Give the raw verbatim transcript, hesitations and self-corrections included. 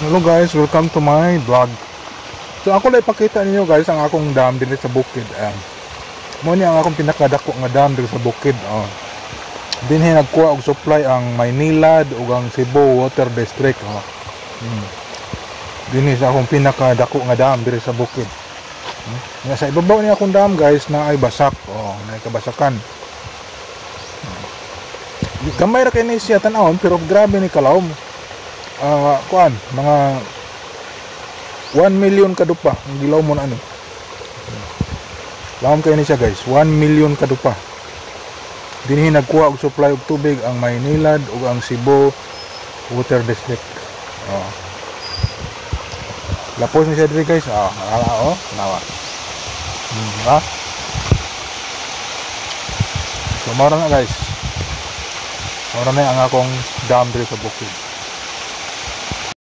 Hello guys, welcome to my vlog. So ako lang ipakita ninyo guys ang akong dam dito sa bukid. Ah. Mo ni ang akong pinakadako nga dam dito sa bukid. Oh. Dinhi nagkuha og supply ang Maynilad ug ang Cebu Water District. Oh. Hmm. Dinhi sa akong pinakadako nga dam dito sa bukid. Hmm. Nga sa ibabaw ni akong dam guys na ay basak. Oh, na kabasakan. Hmm. Gamay ra kay ni siya tan-awon pero grabe ni kalawom. Uh, kuan mga one million kadupa ang gilaw mo na ani. Lawom kayo ni siya guys, one million kadupa. Dinhi nagkuha og supply og tubig ang Maynilad ug ang Cebu Water District. Oh. Lapos ni siya diri guys. Ah, oh, oh, nawa. Hmm, ha? So mara na guys. Mara na ang akong dam diri sa bukid.